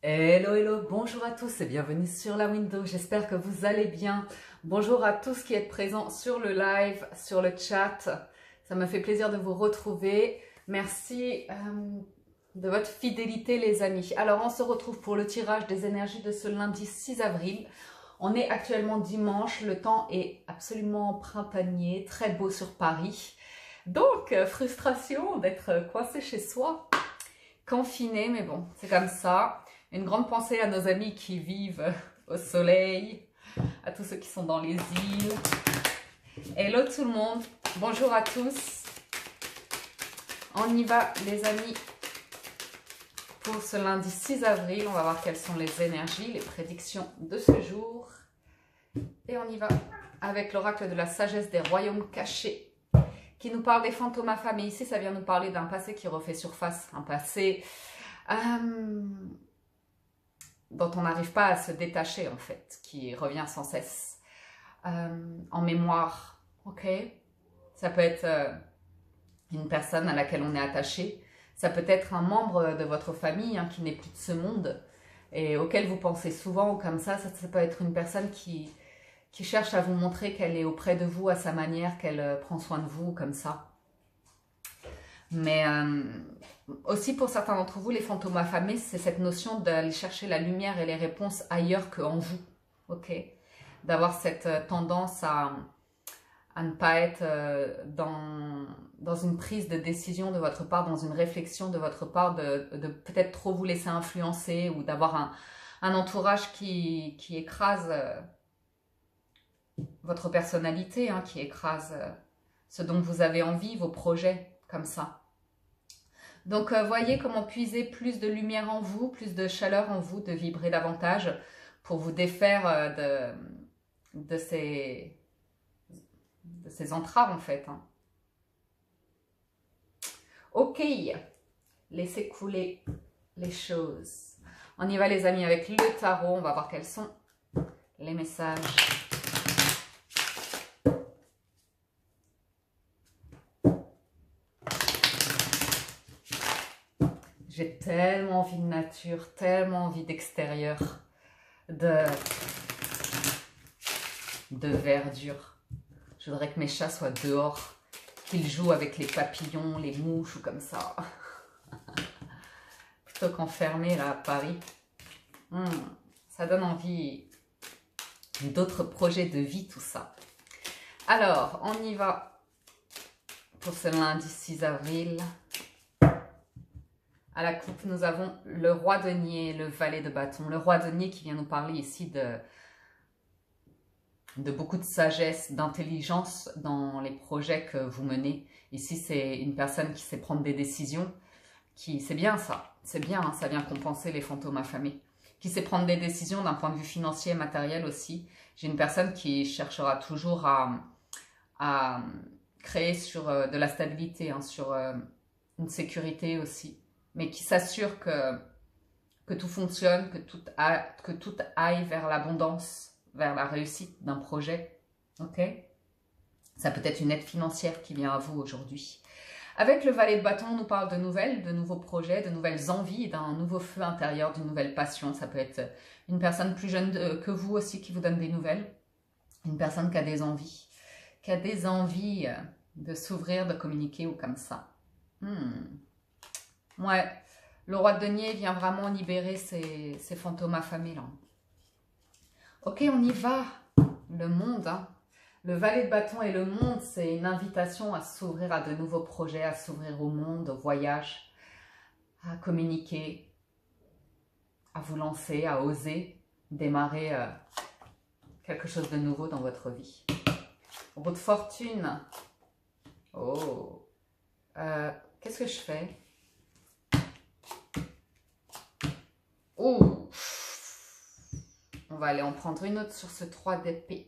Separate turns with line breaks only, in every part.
Hello, hello, bonjour à tous et bienvenue sur la window, j'espère que vous allez bien. Bonjour à tous qui êtes présents sur le live, sur le chat. Ça me fait plaisir de vous retrouver. Merci de votre fidélité les amis. Alors on se retrouve pour le tirage des énergies de ce lundi 6 avril. On est actuellement dimanche, le temps est absolument printanier, très beau sur Paris. Donc, frustration d'être coincé chez soi, confiné, mais bon, c'est comme ça. Une grande pensée à nos amis qui vivent au soleil, à tous ceux qui sont dans les îles. Hello tout le monde, bonjour à tous. On y va les amis pour ce lundi 6 avril. On va voir quelles sont les énergies, les prédictions de ce jour. Et on y va avec l'oracle de la sagesse des royaumes cachés qui nous parle des fantômes affamés. Ici, ça vient nous parler d'un passé qui refait surface, un passé dont on n'arrive pas à se détacher en fait, qui revient sans cesse en mémoire, ok? Ça peut être une personne à laquelle on est attaché, ça peut être un membre de votre famille qui n'est plus de ce monde et auquel vous pensez souvent ou comme ça peut être une personne qui cherche à vous montrer qu'elle est auprès de vous à sa manière, qu'elle prend soin de vous comme ça. Mais aussi pour certains d'entre vous, les fantômes affamés, c'est cette notion d'aller chercher la lumière et les réponses ailleurs qu'en vous, ok? D'avoir cette tendance à ne pas être dans une prise de décision de votre part, dans une réflexion de votre part, de peut-être trop vous laisser influencer ou d'avoir un entourage qui écrase votre personnalité, qui écrase ce dont vous avez envie, vos projets, comme ça. Donc, voyez comment puiser plus de lumière en vous, plus de chaleur en vous, de vibrer davantage pour vous défaire de ces entraves, en fait. Ok, laissez couler les choses. On y va, les amis, avec le tarot. On va voir quels sont les messages. J'ai tellement envie de nature, tellement envie d'extérieur, de verdure. Je voudrais que mes chats soient dehors, qu'ils jouent avec les papillons, les mouches ou comme ça. Plutôt qu'enfermés là à Paris. Ça donne envie d'autres projets de vie, tout ça. Alors, on y va pour ce lundi 6 avril. À la coupe, nous avons le roi denier, le valet de bâton. Le roi denier qui vient nous parler ici de beaucoup de sagesse, d'intelligence dans les projets que vous menez. Ici, c'est une personne qui sait prendre des décisions. C'est bien ça, c'est bien, ça vient compenser les fantômes affamés. Qui sait prendre des décisions d'un point de vue financier et matériel aussi. J'ai une personne qui cherchera toujours à créer sur de la stabilité, sur une sécurité aussi. Mais qui s'assure que tout fonctionne, que tout aille vers l'abondance, vers la réussite d'un projet. Ok? Ça peut être une aide financière qui vient à vous aujourd'hui. Avec le valet de bâton, on nous parle de nouvelles, de nouveaux projets, de nouvelles envies, d'un nouveau feu intérieur, d'une nouvelle passion. Ça peut être une personne plus jeune que vous aussi qui vous donne des nouvelles. Une personne qui a des envies. Qui a des envies de s'ouvrir, de communiquer ou comme ça. Ouais, le roi de denier vient vraiment libérer ces fantômes affamés là. Ok, on y va. Le monde, Le valet de bâton et le monde, c'est une invitation à s'ouvrir à de nouveaux projets, à s'ouvrir au monde, au voyage, à communiquer, à vous lancer, à oser démarrer quelque chose de nouveau dans votre vie. Roue de fortune. Oh. Qu'est-ce que je fais? Oh. On va aller en prendre une autre sur ce 3 d'épée.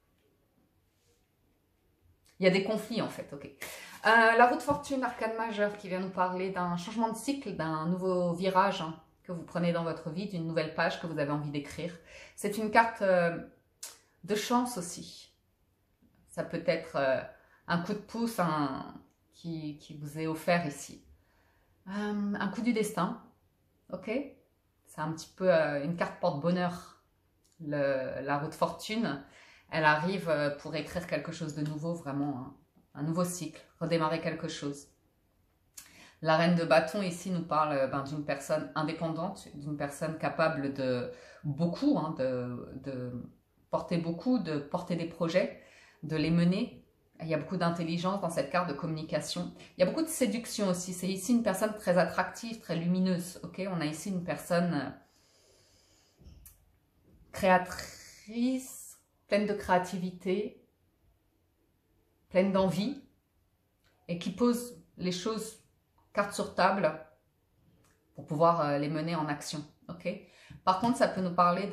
Il y a des conflits en fait, ok. La roue de fortune, arcane majeur, qui vient nous parler d'un changement de cycle, d'un nouveau virage que vous prenez dans votre vie, d'une nouvelle page que vous avez envie d'écrire. C'est une carte de chance aussi. Ça peut être un coup de pouce qui vous est offert ici. Un coup du destin, ok. c'est un petit peu une carte porte-bonheur, la roue de fortune. Elle arrive pour écrire quelque chose de nouveau, vraiment, hein, un nouveau cycle, redémarrer quelque chose. La reine de bâton ici nous parle d'une personne indépendante, d'une personne capable de beaucoup, hein, de porter beaucoup, de porter des projets, de les mener. Il y a beaucoup d'intelligence dans cette carte de communication. Il y a beaucoup de séduction aussi. C'est ici une personne très attractive, très lumineuse. Okay, on a ici une personne créatrice, pleine de créativité, pleine d'envie et qui pose les choses carte sur table pour pouvoir les mener en action. Okay, par contre, ça peut nous parler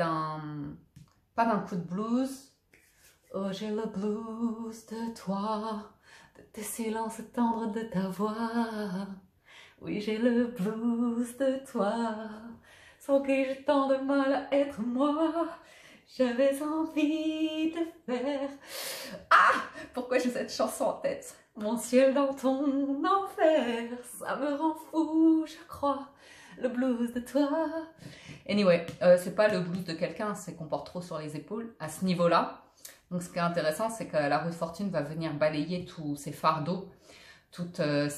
pas d'un coup de blues. Oh, j'ai le blues de toi, de tes silences tendres, de ta voix. Oui, j'ai le blues de toi, sans que j'ai tant de mal à être moi. J'avais envie de faire... Ah! Pourquoi j'ai cette chanson en tête? Mon ciel dans ton enfer, ça me rend fou, je crois. Le blues de toi. Anyway, c'est pas le blues de quelqu'un, c'est qu'on porte trop sur les épaules à ce niveau-là. Donc, ce qui est intéressant, c'est que la roue de fortune va venir balayer tous ces fardeaux, toute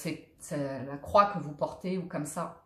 la croix que vous portez ou comme ça.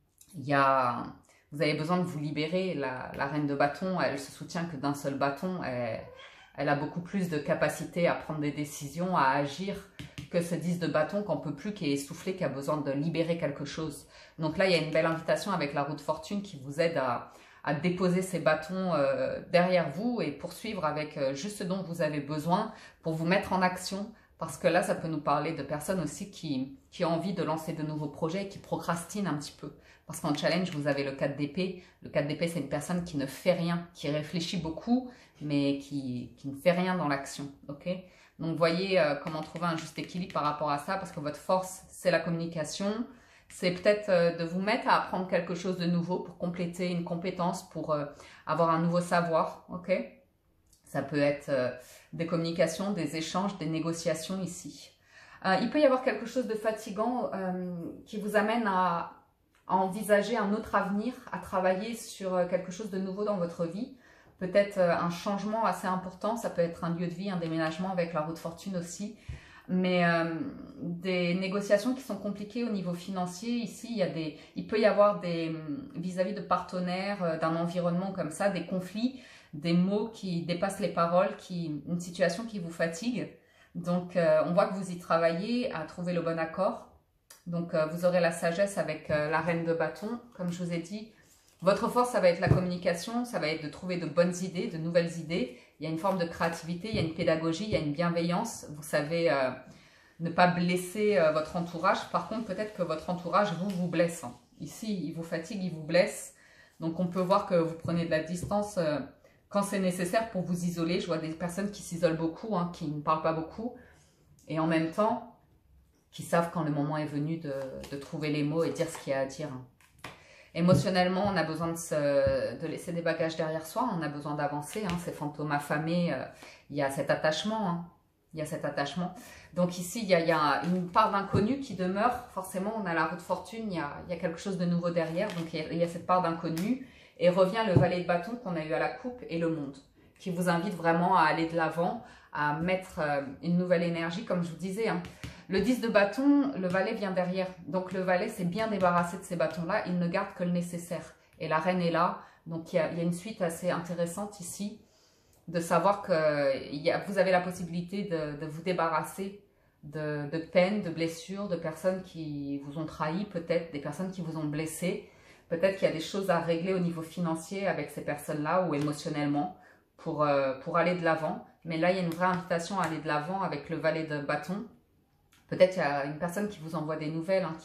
Vous avez besoin de vous libérer. La reine de bâton, elle se soutient que d'un seul bâton. Elle a beaucoup plus de capacité à prendre des décisions, à agir que ce 10 de bâton qu'on peut plus, qui est essoufflé, qui a besoin de libérer quelque chose. Donc là, il y a une belle invitation avec la roue de fortune qui vous aide à déposer ces bâtons derrière vous et poursuivre avec juste ce dont vous avez besoin pour vous mettre en action. Parce que là, ça peut nous parler de personnes aussi qui ont envie de lancer de nouveaux projets et qui procrastinent un petit peu. Parce qu'en challenge, vous avez le 4 d'épée. Le 4 d'épée, c'est une personne qui ne fait rien, qui réfléchit beaucoup, mais qui ne fait rien dans l'action. Okay, donc, voyez comment trouver un juste équilibre par rapport à ça, parce que votre force, c'est la communication. C'est peut-être de vous mettre à apprendre quelque chose de nouveau pour compléter une compétence, pour avoir un nouveau savoir. Okay, ça peut être des communications, des échanges, des négociations ici. Il peut y avoir quelque chose de fatigant qui vous amène à envisager un autre avenir, à travailler sur quelque chose de nouveau dans votre vie. Peut-être un changement assez important, ça peut être un lieu de vie, un déménagement avec la roue de fortune aussi. Mais des négociations qui sont compliquées au niveau financier. Ici, il peut y avoir vis-à-vis de partenaires, d'un environnement comme ça, des conflits, des mots qui dépassent les paroles, une situation qui vous fatigue. Donc, on voit que vous y travaillez à trouver le bon accord. Donc, vous aurez la sagesse avec la reine de bâton, comme je vous ai dit. Votre force, ça va être la communication, ça va être de trouver de bonnes idées, de nouvelles idées. Il y a une forme de créativité, il y a une pédagogie, il y a une bienveillance. Vous savez ne pas blesser votre entourage. Par contre, peut-être que votre entourage vous blesse. Hein. Ici, il vous fatigue, il vous blesse. Donc, on peut voir que vous prenez de la distance quand c'est nécessaire pour vous isoler. Je vois des personnes qui s'isolent beaucoup, hein, qui ne parlent pas beaucoup. Et en même temps, qui savent quand le moment est venu de trouver les mots et dire ce qu'il y a à dire. Hein. Émotionnellement, on a besoin de laisser des bagages derrière soi, on a besoin d'avancer, hein, ces fantômes affamés, il y a cet attachement, hein, il y a cet attachement. Donc ici, il y a une part d'inconnu qui demeure, forcément on a la roue de fortune, il y a quelque chose de nouveau derrière, donc il y a cette part d'inconnu, et revient le valet de bâton qu'on a eu à la coupe et le monde, qui vous invite vraiment à aller de l'avant, à mettre une nouvelle énergie, comme je vous disais, hein. Le 10 de bâton, le valet vient derrière. Donc le valet s'est bien débarrassé de ces bâtons-là. Il ne garde que le nécessaire. Et la reine est là. Donc il y a une suite assez intéressante ici. De savoir que vous avez la possibilité de vous débarrasser de peines, de blessures, de personnes qui vous ont trahi, peut-être des personnes qui vous ont blessé. Peut-être qu'il y a des choses à régler au niveau financier avec ces personnes-là ou émotionnellement pour aller de l'avant. Mais là, il y a une vraie invitation à aller de l'avant avec le valet de bâton. Peut-être qu'il y a une personne qui vous envoie des nouvelles, hein,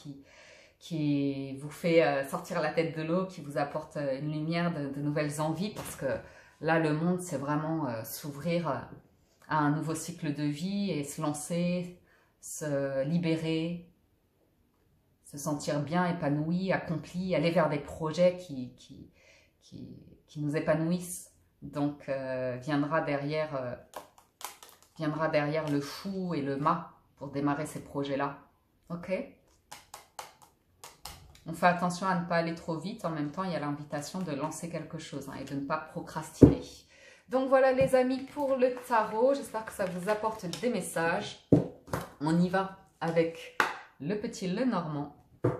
qui vous fait sortir la tête de l'eau, qui vous apporte une lumière, de nouvelles envies. Parce que là, le monde, c'est vraiment s'ouvrir à un nouveau cycle de vie et se lancer, se libérer, se sentir bien, épanoui, accompli, aller vers des projets qui nous épanouissent. Donc, viendra derrière le fou et le mât pour démarrer ces projets-là. Ok? On fait attention à ne pas aller trop vite. En même temps, il y a l'invitation de lancer quelque chose et de ne pas procrastiner. Donc voilà les amis pour le tarot. J'espère que ça vous apporte des messages. On y va avec le petit Lenormand.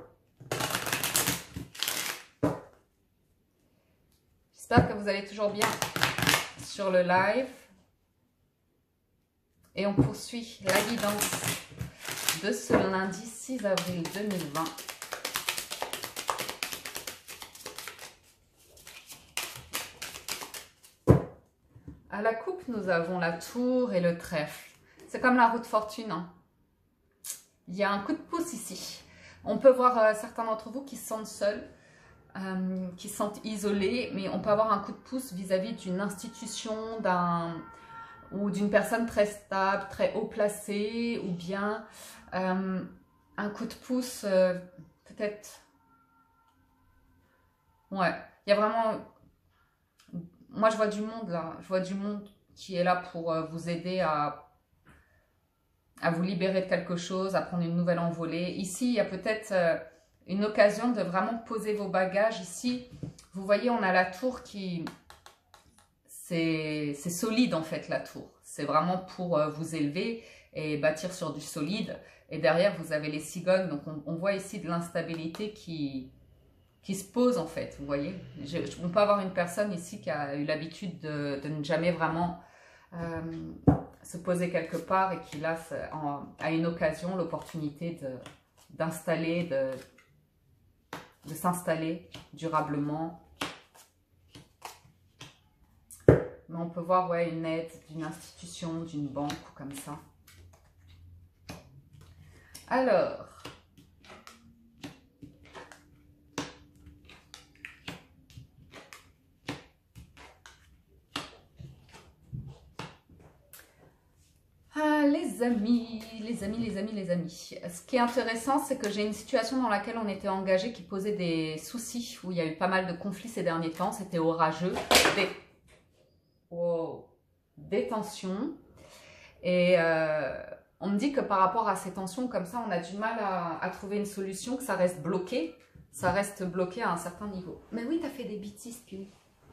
J'espère que vous allez toujours bien sur le live. Et on poursuit la guidance de ce lundi 6 avril 2020. À la coupe, nous avons la tour et le trèfle. C'est comme la roue de fortune. Hein. Il y a un coup de pouce ici. On peut voir certains d'entre vous qui se sentent seuls, qui se sentent isolés, mais on peut avoir un coup de pouce vis-à-vis d'une institution, ou d'une personne très stable, très haut placée, ou bien un coup de pouce peut-être... Ouais, il y a vraiment... Moi, je vois du monde là. Je vois du monde qui est là pour vous aider à vous libérer de quelque chose, à prendre une nouvelle envolée. Ici, il y a peut-être une occasion de vraiment poser vos bagages. Ici, vous voyez, on a la tour qui... C'est solide en fait, la tour. C'est vraiment pour vous élever et bâtir sur du solide. Et derrière, vous avez les cigognes. Donc, on voit ici de l'instabilité qui se pose en fait, vous voyez. On peut avoir une personne ici qui a eu l'habitude de ne jamais vraiment se poser quelque part et qui là a une occasion, l'opportunité d'installer, de s'installer durablement. Mais on peut voir ouais, une aide d'une institution, d'une banque ou comme ça. Alors... Ah, les amis. Ce qui est intéressant, c'est que j'ai une situation dans laquelle on était engagé qui posait des soucis, où il y a eu pas mal de conflits ces derniers temps. C'était orageux, des tensions. Et on me dit que par rapport à ces tensions, comme ça, on a du mal à trouver une solution, que ça reste bloqué. Ça reste bloqué à un certain niveau. Mais oui, t'as fait des bêtises, puis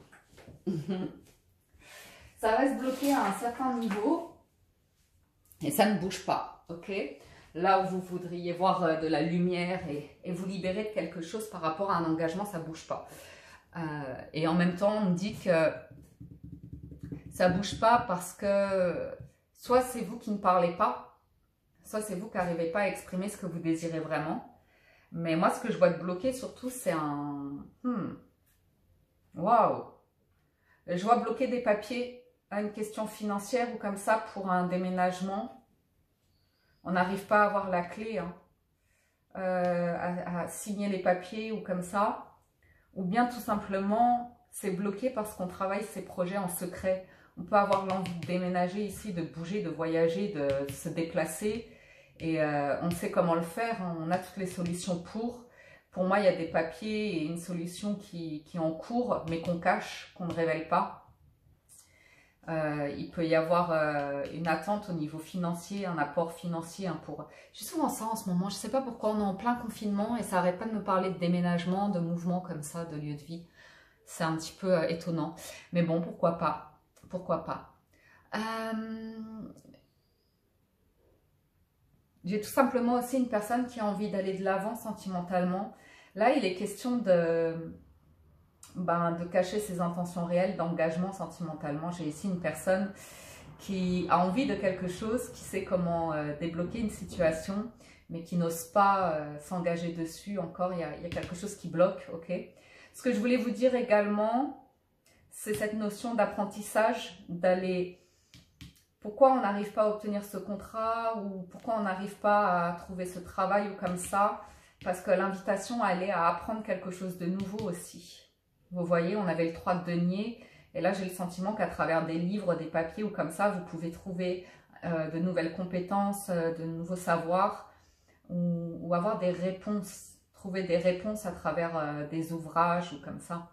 ça reste bloqué à un certain niveau. Et ça ne bouge pas, ok? Là où vous voudriez voir de la lumière et vous libérer de quelque chose par rapport à un engagement, ça ne bouge pas. Et en même temps, on me dit que ça ne bouge pas parce que soit c'est vous qui ne parlez pas, soit c'est vous qui n'arrivez pas à exprimer ce que vous désirez vraiment. Mais moi, ce que je vois de bloqué surtout, c'est un... Waouh! Je vois bloquer des papiers à une question financière ou comme ça pour un déménagement. On n'arrive pas à avoir la clé, hein, à signer les papiers ou comme ça. Ou bien tout simplement, c'est bloqué parce qu'on travaille ces projets en secret. On peut avoir l'envie de déménager ici, de bouger, de voyager, de se déplacer. Et on sait comment le faire, hein, on a toutes les solutions pour. Pour moi, il y a des papiers et une solution qui est en cours, mais qu'on cache, qu'on ne révèle pas. Il peut y avoir une attente au niveau financier, un apport financier. Hein, J'ai souvent ça en ce moment, je ne sais pas pourquoi, on est en plein confinement et ça n'arrête pas de me parler de déménagement, de mouvements comme ça, de lieu de vie. C'est un petit peu étonnant. Mais bon, pourquoi pas? Pourquoi pas? J'ai tout simplement aussi une personne qui a envie d'aller de l'avant sentimentalement. Là, il est question de cacher ses intentions réelles d'engagement sentimentalement. J'ai ici une personne qui a envie de quelque chose, qui sait comment débloquer une situation, mais qui n'ose pas s'engager dessus. Encore, il y a quelque chose qui bloque, ok? Ce que je voulais vous dire également, c'est cette notion d'apprentissage, d'aller... Pourquoi on n'arrive pas à obtenir ce contrat ou pourquoi on n'arrive pas à trouver ce travail ou comme ça? Parce que l'invitation, elle est à apprendre quelque chose de nouveau aussi. Vous voyez, on avait le 3 de denier et là j'ai le sentiment qu'à travers des livres, des papiers ou comme ça, vous pouvez trouver de nouvelles compétences, de nouveaux savoirs ou avoir des réponses, trouver des réponses à travers des ouvrages ou comme ça.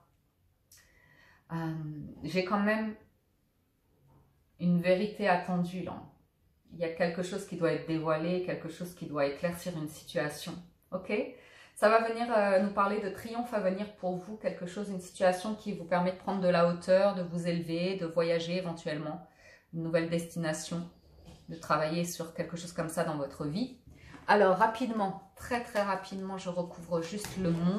J'ai quand même une vérité attendue là. Il y a quelque chose qui doit être dévoilé, quelque chose qui doit éclaircir une situation. Ok? Ça va venir nous parler de triomphe à venir pour vous, quelque chose, une situation qui vous permet de prendre de la hauteur, de vous élever, de voyager éventuellement, une nouvelle destination, de travailler sur quelque chose comme ça dans votre vie. Alors rapidement, très très rapidement, je recouvre juste le mont.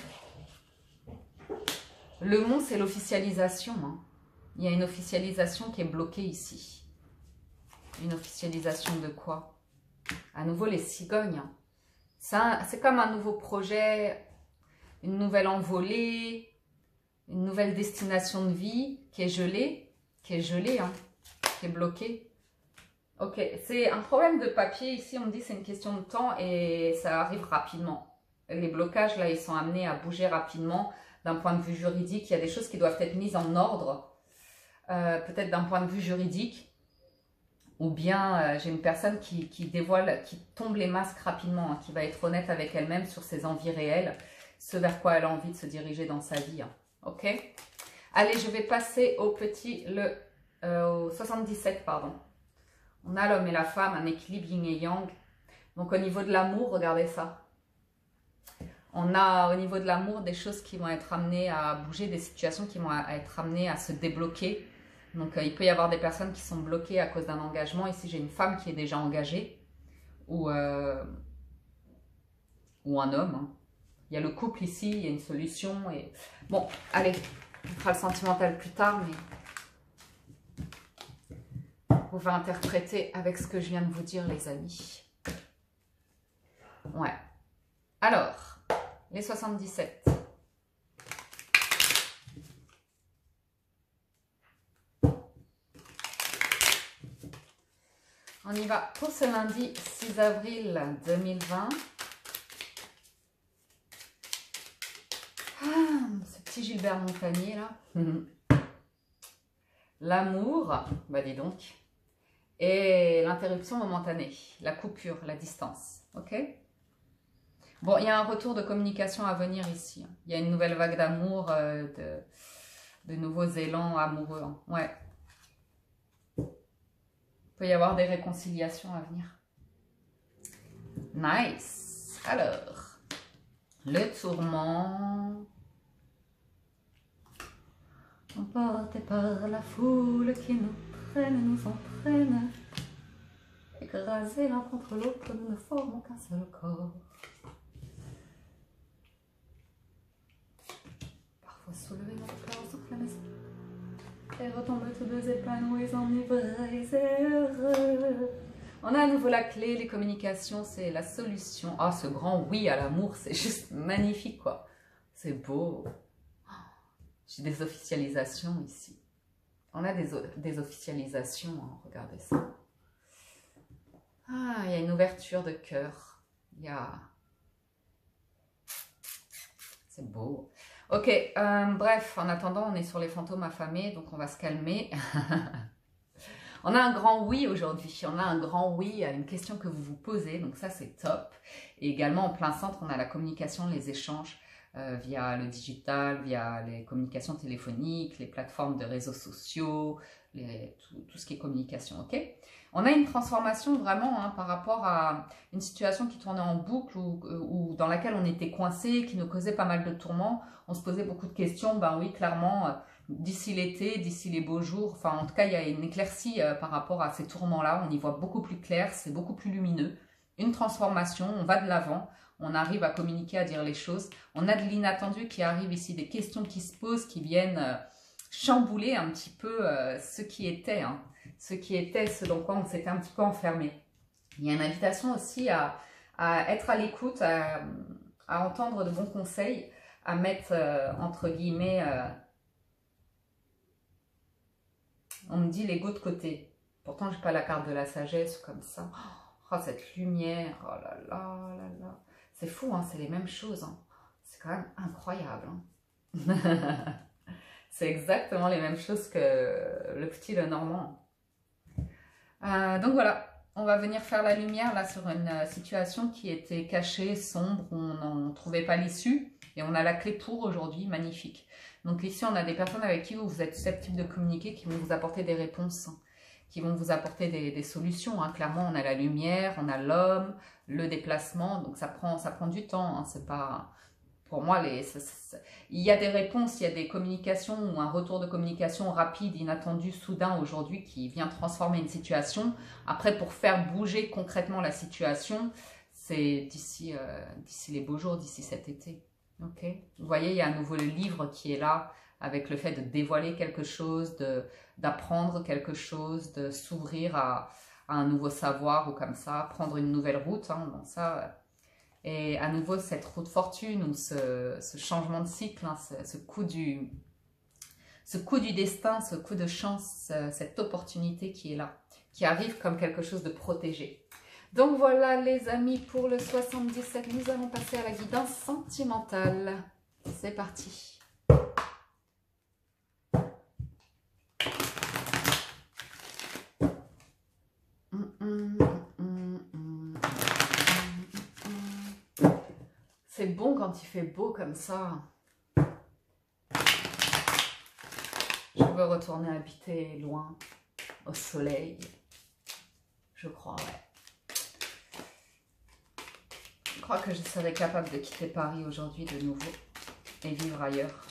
Le mont, c'est l'officialisation. Hein. Il y a une officialisation qui est bloquée ici. Une officialisation de quoi? À nouveau les cigognes. C'est comme un nouveau projet, une nouvelle envolée, une nouvelle destination de vie qui est gelée, hein, qui est bloquée. Ok, c'est un problème de papier ici, on me dit c'est une question de temps et ça arrive rapidement. Les blocages là, ils sont amenés à bouger rapidement d'un point de vue juridique. Il y a des choses qui doivent être mises en ordre, peut-être d'un point de vue juridique. Ou bien j'ai une personne qui dévoile, qui tombe les masques rapidement, hein, qui va être honnête avec elle-même sur ses envies réelles, ce vers quoi elle a envie de se diriger dans sa vie. Hein. Ok? Allez, je vais passer au au 77, pardon. On a l'homme et la femme, un équilibre yin et yang. Donc au niveau de l'amour, regardez ça. On a au niveau de l'amour des choses qui vont être amenées à bouger, des situations qui vont être amenées à se débloquer. Donc, il peut y avoir des personnes qui sont bloquées à cause d'un engagement. Ici, j'ai une femme qui est déjà engagée ou un homme. Hein. Il y a le couple ici, il y a une solution. Et... Bon, allez, on fera le sentimental plus tard, mais on va interpréter avec ce que je viens de vous dire, les amis. Ouais. Alors, les 77. On y va pour ce lundi 6 avril 2020. Ah, ce petit Gilbert Montagnier là. L'amour, bah dis donc. Et l'interruption momentanée, la coupure, la distance. Ok? Bon, il y a un retour de communication à venir ici. Il y a une nouvelle vague d'amour, de nouveaux élans amoureux. Hein. Ouais. Il peut y avoir des réconciliations à venir. Nice. Alors, le tourment. Emporté par la foule qui nous traîne, nous entraîne. Écrasés l'un contre l'autre, nous ne formons qu'un seul corps. Parfois soulever notre corps sur la maison. Et retomber tous deux épanouis, enivrés et heureux. On a à nouveau la clé, les communications, c'est la solution. Ah, ce grand oui à l'amour, c'est juste magnifique, quoi. C'est beau. J'ai des officialisations ici. On a des officialisations, hein, regardez ça. Ah, il y a une ouverture de cœur. Il y a... C'est beau. Ok, bref, en attendant, on est sur les fantômes affamés, donc on va se calmer. On a un grand oui aujourd'hui, on a un grand oui à une question que vous vous posez, donc ça c'est top. Et également en plein centre, on a la communication, les échanges via le digital, via les communications téléphoniques, les plateformes de réseaux sociaux, tout ce qui est communication, ok? On a une transformation vraiment hein, par rapport à une situation qui tournait en boucle ou dans laquelle on était coincé, qui nous causait pas mal de tourments. On se posait beaucoup de questions, ben oui, clairement, d'ici l'été, d'ici les beaux jours, enfin en tout cas, il y a une éclaircie par rapport à ces tourments-là. On y voit beaucoup plus clair, c'est beaucoup plus lumineux. Une transformation, on va de l'avant, on arrive à communiquer, à dire les choses. On a de l'inattendu qui arrive ici, des questions qui se posent, qui viennent chambouler un petit peu ce qui était, hein. Ce qui était, ce dans quoi on s'était un petit peu enfermé. Il y a une invitation aussi à être à l'écoute, à entendre de bons conseils, à mettre, entre guillemets, on me dit l'ego de côté. Pourtant, je n'ai pas la carte de la sagesse comme ça. Oh, cette lumière, oh là là, là là. C'est fou, hein, c'est les mêmes choses. Hein. C'est quand même incroyable. Hein. C'est exactement les mêmes choses que le petit Lenormand. Donc voilà, on va venir faire la lumière là sur une situation qui était cachée, sombre, où on n'en trouvait pas l'issue. Et on a la clé pour aujourd'hui, magnifique. Donc ici, on a des personnes avec qui vous êtes susceptibles de communiquer, qui vont vous apporter des réponses, qui vont vous apporter des solutions. Hein. Clairement, on a la lumière, on a l'homme, le déplacement. Donc ça prend du temps, hein, c'est pas... Pour moi, il y a des réponses, il y a des communications ou un retour de communication rapide, inattendu, soudain aujourd'hui qui vient transformer une situation. Après, pour faire bouger concrètement la situation, c'est d'ici les beaux jours, d'ici cet été. Okay. Vous voyez, il y a à nouveau le livre qui est là avec le fait de dévoiler quelque chose, d'apprendre quelque chose, de s'ouvrir à un nouveau savoir ou comme ça, prendre une nouvelle route. Hein, donc ça... Et à nouveau, cette roue de fortune ou ce changement de cycle, hein, ce coup du destin, ce coup de chance, cette opportunité qui est là, qui arrive comme quelque chose de protégé. Donc voilà les amis, pour le 77, nous allons passer à la guidance sentimentale. C'est parti. C'est bon quand il fait beau comme ça. Je veux retourner habiter loin, au soleil. Je crois, ouais. Je crois que je serais capable de quitter Paris aujourd'hui de nouveau et vivre ailleurs.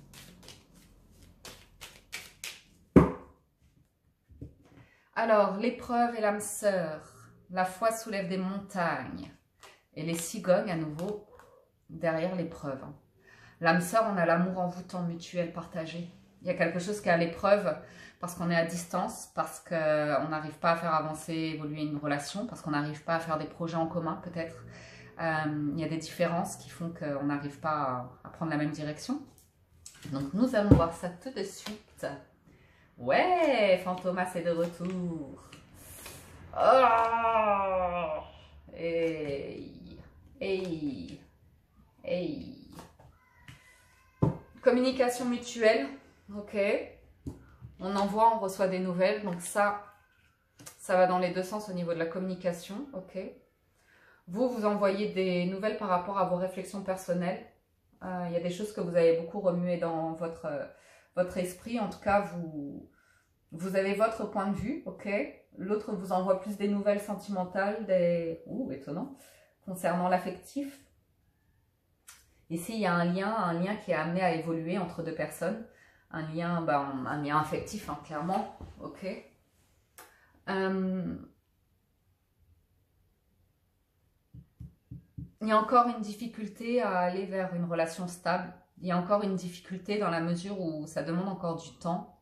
Alors, l'épreuve et l'âme sœur. La foi soulève des montagnes. Et les cigognes à nouveau derrière l'épreuve. L'âme sœur, on a l'amour envoûtant, mutuel, partagé. Il y a quelque chose qui est à l'épreuve parce qu'on est à distance, parce qu'on n'arrive pas à faire avancer, évoluer une relation, parce qu'on n'arrive pas à faire des projets en commun peut-être. Il y a des différences qui font qu'on n'arrive pas à prendre la même direction. Donc nous allons voir ça tout de suite. Ouais, Fantomas est de retour. Oh, hey, hey. Hey. Communication mutuelle, ok. On envoie, on reçoit des nouvelles, donc ça va dans les deux sens au niveau de la communication, ok. Vous envoyez des nouvelles par rapport à vos réflexions personnelles. Il y a des choses que vous avez beaucoup remuées dans votre esprit, en tout cas vous avez votre point de vue, ok. L'autre vous envoie plus des nouvelles sentimentales, étonnant, concernant l'affectif. Ici, il y a un lien qui est amené à évoluer entre deux personnes. Un lien affectif, hein, clairement. Ok. Il y a encore une difficulté à aller vers une relation stable. Il y a encore une difficulté dans la mesure où ça demande encore du temps.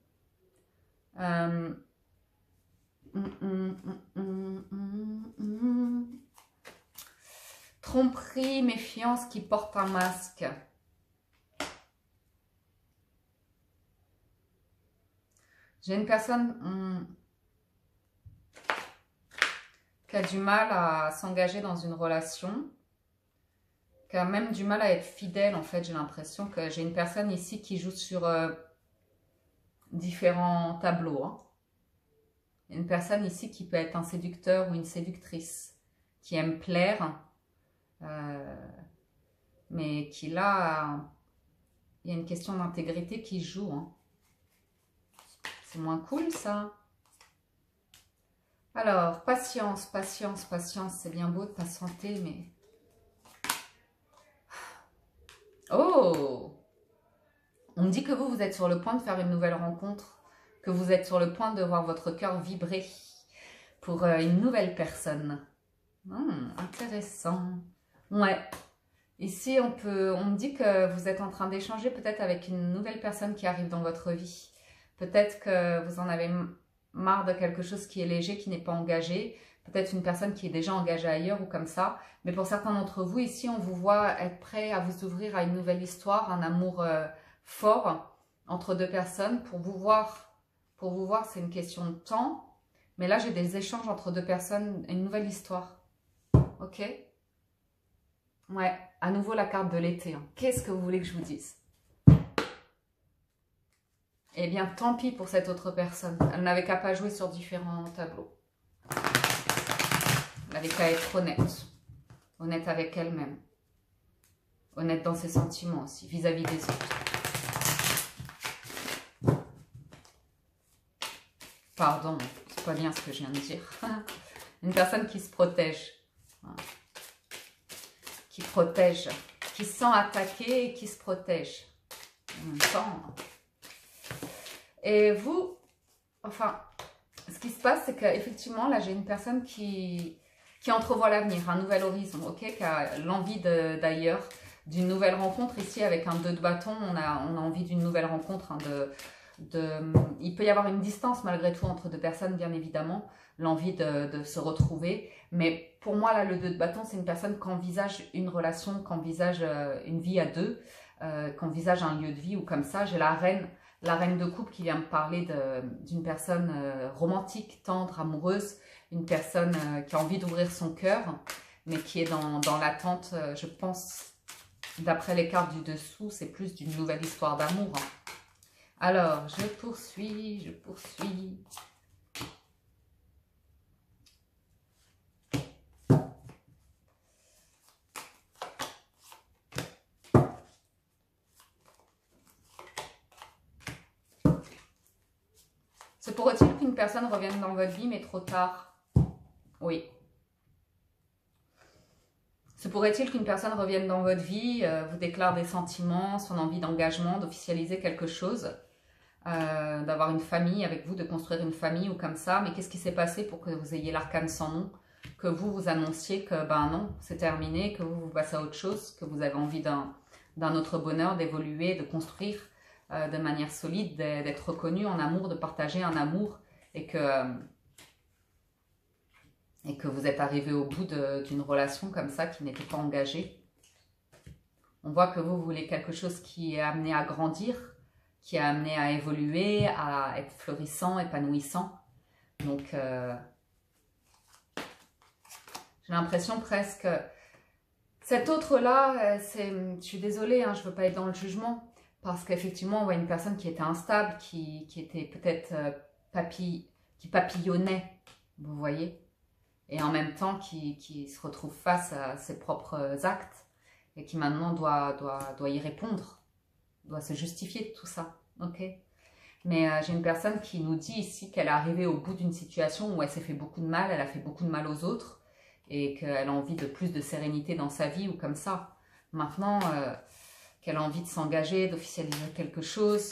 Tromperie, méfiance qui porte un masque. J'ai une personne qui a du mal à s'engager dans une relation, qui a même du mal à être fidèle en fait. J'ai l'impression que j'ai une personne ici qui joue sur différents tableaux. Hein. Une personne ici qui peut être un séducteur ou une séductrice, qui aime plaire. Mais qui là, il y a une question d'intégrité qui joue. Hein. C'est moins cool ça. Alors, patience, patience, patience. C'est bien beau de patienter, mais... Oh! On me dit que vous êtes sur le point de faire une nouvelle rencontre, que vous êtes sur le point de voir votre cœur vibrer pour une nouvelle personne. Intéressant. Ouais. Ici, on me dit que vous êtes en train d'échanger peut-être avec une nouvelle personne qui arrive dans votre vie. Peut-être que vous en avez marre de quelque chose qui est léger, qui n'est pas engagé. Peut-être une personne qui est déjà engagée ailleurs ou comme ça. Mais pour certains d'entre vous, ici, on vous voit être prêt à vous ouvrir à une nouvelle histoire, un amour fort entre deux personnes. Pour vous voir, c'est une question de temps. Mais là, j'ai des échanges entre deux personnes, une nouvelle histoire. Ok? Ouais, à nouveau la carte de l'été. Hein. Qu'est-ce que vous voulez que je vous dise? Eh bien, tant pis pour cette autre personne. Elle n'avait qu'à pas jouer sur différents tableaux. Elle n'avait qu'à être honnête. Honnête avec elle-même. Honnête dans ses sentiments aussi, vis-à-vis des autres. Pardon, c'est pas bien ce que je viens de dire. Une personne qui se protège. protège, qui se sent attaqué et qui se protège. En même temps. Et vous, enfin, ce qui se passe, c'est qu'effectivement, là, j'ai une personne qui entrevoit l'avenir, un nouvel horizon, ok, qui a l'envie d'ailleurs d'une nouvelle rencontre. Ici, avec un 2 de bâton, on a envie d'une nouvelle rencontre. Hein, il peut y avoir une distance malgré tout entre deux personnes, bien évidemment, l'envie de se retrouver. Mais pour moi, là, le 2 de bâton, c'est une personne qui envisage une relation, qui envisage une vie à deux, qui envisage un lieu de vie ou comme ça. J'ai la reine de coupe qui vient me parler d'une personne romantique, tendre, amoureuse, une personne qui a envie d'ouvrir son cœur, mais qui est dans l'attente, je pense, d'après les cartes du dessous, c'est plus d'une nouvelle histoire d'amour. Hein. Alors, je poursuis. Se pourrait-il qu'une personne revienne dans votre vie, mais trop tard? Oui. Se pourrait-il qu'une personne revienne dans votre vie, vous déclare des sentiments, son envie d'engagement, d'officialiser quelque chose, d'avoir une famille avec vous, de construire une famille ou comme ça, mais qu'est-ce qui s'est passé pour que vous ayez l'arcane sans nom, que vous annonciez que ben non, c'est terminé, que vous passez à autre chose, que vous avez envie d'un autre bonheur, d'évoluer, de construire de manière solide, d'être reconnu en amour, de partager un amour et que vous êtes arrivé au bout d'une relation comme ça qui n'était pas engagée. On voit que vous voulez quelque chose qui est amené à grandir, qui est amené à évoluer, à être florissant, épanouissant. Donc, j'ai l'impression presque... Cet autre-là, je suis désolée, hein, je ne veux pas être dans le jugement, parce qu'effectivement, on voit une personne qui était instable, qui était peut-être qui papillonnait, vous voyez, et en même temps qui se retrouve face à ses propres actes et qui maintenant doit y répondre, doit se justifier de tout ça, ok? Mais j'ai une personne qui nous dit ici qu'elle est arrivée au bout d'une situation où elle s'est fait beaucoup de mal, elle a fait beaucoup de mal aux autres et qu'elle a envie de plus de sérénité dans sa vie ou comme ça. Maintenant, qu'elle a envie de s'engager, d'officialiser quelque chose,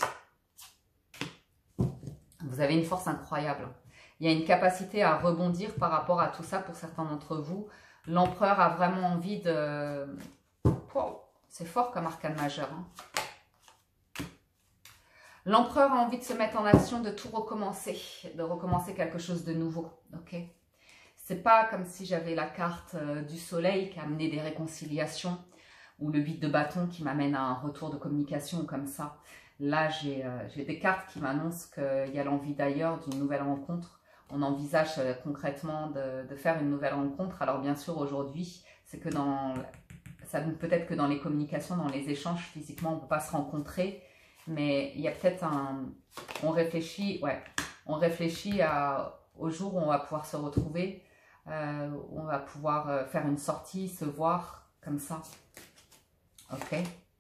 vous avez une force incroyable. Il y a une capacité à rebondir par rapport à tout ça pour certains d'entre vous. L'empereur a vraiment envie de... Wow, c'est fort comme arcane majeur. Hein. L'empereur a envie de se mettre en action, de tout recommencer, de recommencer quelque chose de nouveau. Ok. C'est pas comme si j'avais la carte du soleil qui a amené des réconciliations ou le 8 de bâton qui m'amène à un retour de communication comme ça. Là, j'ai des cartes qui m'annoncent qu'il y a l'envie d'ailleurs d'une nouvelle rencontre. On envisage concrètement de faire une nouvelle rencontre. Alors bien sûr, aujourd'hui, c'est que peut-être que dans les communications, dans les échanges, physiquement, on ne peut pas se rencontrer. Mais il y a peut-être on réfléchit au jour où on va pouvoir se retrouver, où on va pouvoir faire une sortie, se voir, comme ça. Ok.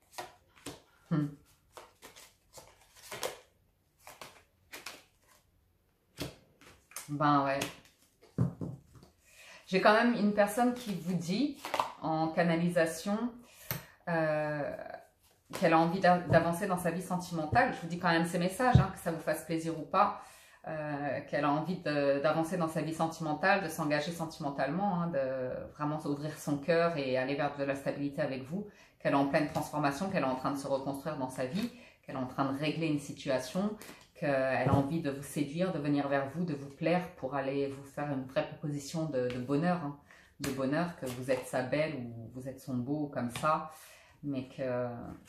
Ben ouais. J'ai quand même une personne qui vous dit, en canalisation, qu'elle a envie d'avancer dans sa vie sentimentale. Je vous dis quand même ces messages, hein, que ça vous fasse plaisir ou pas. Qu'elle a envie d'avancer dans sa vie sentimentale, de s'engager sentimentalement, hein, de vraiment ouvrir son cœur et aller vers de la stabilité avec vous, qu'elle est en pleine transformation, qu'elle est en train de se reconstruire dans sa vie, qu'elle est en train de régler une situation, qu'elle a envie de vous séduire, de venir vers vous, de vous plaire pour aller vous faire une vraie proposition de bonheur, hein, de bonheur, que vous êtes sa belle ou vous êtes son beau comme ça, mais que...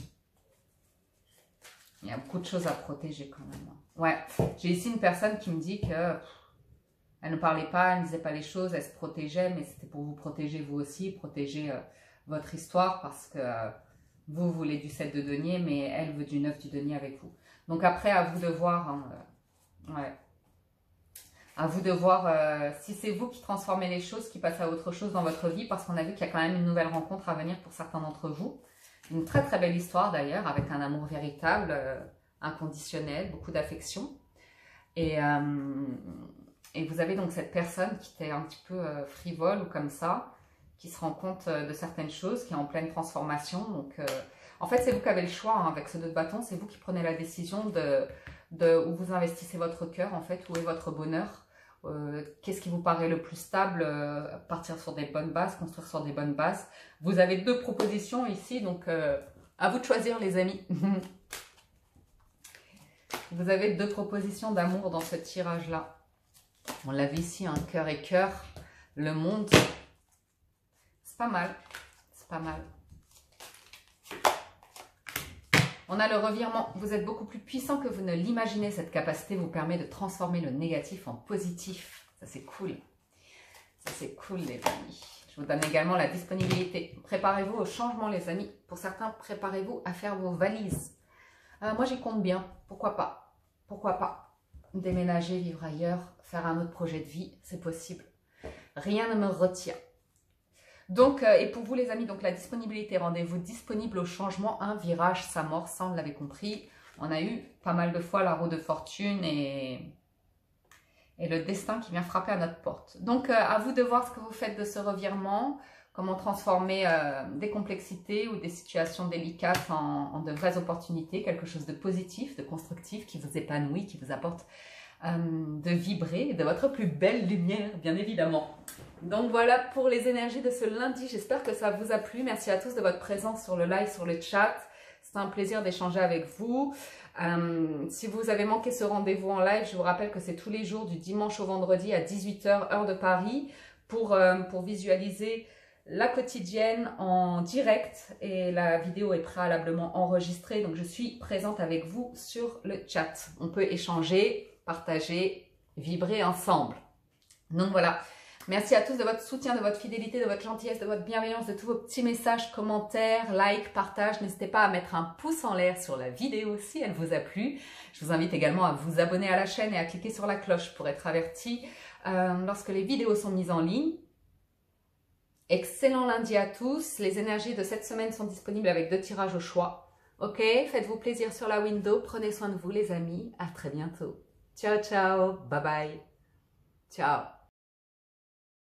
Il y a beaucoup de choses à protéger quand même. Ouais, j'ai ici une personne qui me dit que elle ne parlait pas, elle ne disait pas les choses, elle se protégeait, mais c'était pour vous protéger vous aussi, protéger votre histoire, parce que vous voulez du 7 de denier, mais elle veut du 9 du denier avec vous. Donc après, à vous de voir, hein, ouais. À vous de voir si c'est vous qui transformez les choses, qui passez à autre chose dans votre vie, parce qu'on a vu qu'il y a quand même une nouvelle rencontre à venir pour certains d'entre vous. Une très très belle histoire d'ailleurs, avec un amour véritable, inconditionnel, beaucoup d'affection. Et vous avez donc cette personne qui était un petit peu frivole ou comme ça, qui se rend compte de certaines choses, qui est en pleine transformation. Donc, en fait, c'est vous qui avez le choix hein, avec ce 2 de bâton. C'est vous qui prenez la décision de où vous investissez votre cœur, en fait, où est votre bonheur. Qu'est-ce qui vous paraît le plus stable, partir sur des bonnes bases, construire sur des bonnes bases. Vous avez 2 propositions ici, donc à vous de choisir les amis. Vous avez 2 propositions d'amour dans ce tirage-là. On l'a vu ici, un cœur et cœur, le monde. C'est pas mal, c'est pas mal. On a le revirement. Vous êtes beaucoup plus puissant que vous ne l'imaginez. Cette capacité vous permet de transformer le négatif en positif. Ça, c'est cool. Ça, c'est cool, les amis. Je vous donne également la disponibilité. Préparez-vous au changement, les amis. Pour certains, préparez-vous à faire vos valises. Moi, j'y compte bien. Pourquoi pas? Pourquoi pas? Déménager, vivre ailleurs, faire un autre projet de vie, c'est possible. Rien ne me retient. Donc, et pour vous les amis, donc la disponibilité, rendez-vous disponible au changement, un virage s'amorce, ça on l'avait compris. On a eu pas mal de fois la roue de fortune et le destin qui vient frapper à notre porte. Donc, à vous de voir ce que vous faites de ce revirement, comment transformer des complexités ou des situations délicates en de vraies opportunités, quelque chose de positif, de constructif, qui vous épanouit, qui vous apporte de vibrer de votre plus belle lumière, bien évidemment. Donc voilà pour les énergies de ce lundi. J'espère que ça vous a plu. Merci à tous de votre présence sur le live, sur le chat. C'est un plaisir d'échanger avec vous. Si vous avez manqué ce rendez-vous en live, je vous rappelle que c'est tous les jours du dimanche au vendredi à 18 h heure de Paris pour visualiser la quotidienne en direct et la vidéo est préalablement enregistrée. Donc je suis présente avec vous sur le chat. On peut échanger, partager, vibrer ensemble. Donc voilà. Merci à tous de votre soutien, de votre fidélité, de votre gentillesse, de votre bienveillance, de tous vos petits messages, commentaires, likes, partages. N'hésitez pas à mettre un pouce en l'air sur la vidéo si elle vous a plu. Je vous invite également à vous abonner à la chaîne et à cliquer sur la cloche pour être averti lorsque les vidéos sont mises en ligne. Excellent lundi à tous. Les énergies de cette semaine sont disponibles avec 2 tirages au choix. Ok, faites-vous plaisir sur la window. Prenez soin de vous les amis. À très bientôt. Ciao, ciao. Bye bye. Ciao.